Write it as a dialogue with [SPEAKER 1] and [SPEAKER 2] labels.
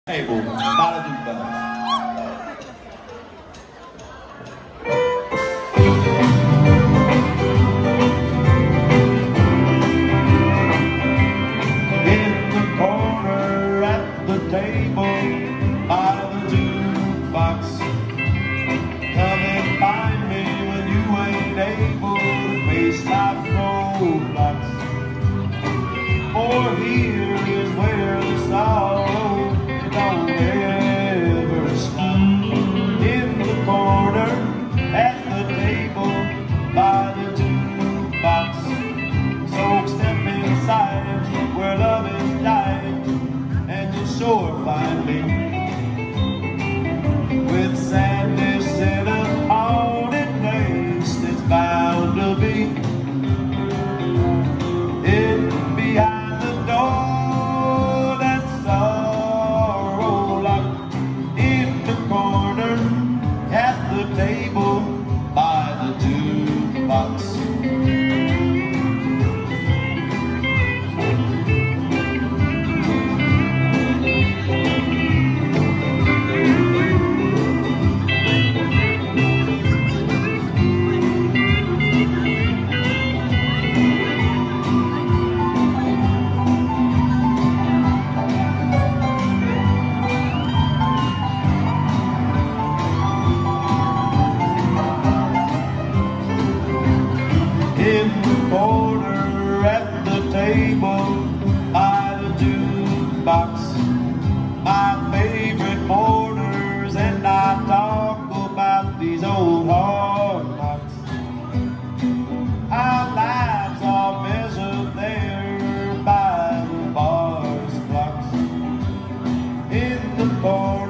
[SPEAKER 1] Table by the jukebox. In the corner at the table by the jukebox, come and find me when you ain't able to face life's roadblocks. For here is where the sorrow don't ever stop. In the corner at the table by the jukebox, so step inside where love is dying, and you'll sure find me with sadness in a haunted place that's bound to be in behind the door that's sorrow locked. In the corner at the table by the jukebox. In the corner at the table by the jukebox, my favorite mourners and I talk about these old hard knocks. Our lives are measured there by the bar's clocks. In the corner